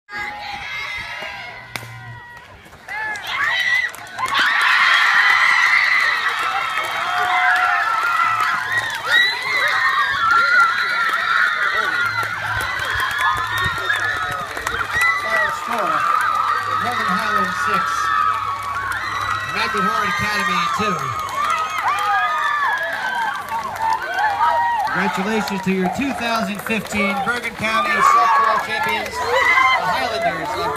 Highlands 6, Immaculate Heart Academy 2. Congratulations to your 2015 Bergen County softball champions, the Highlanders of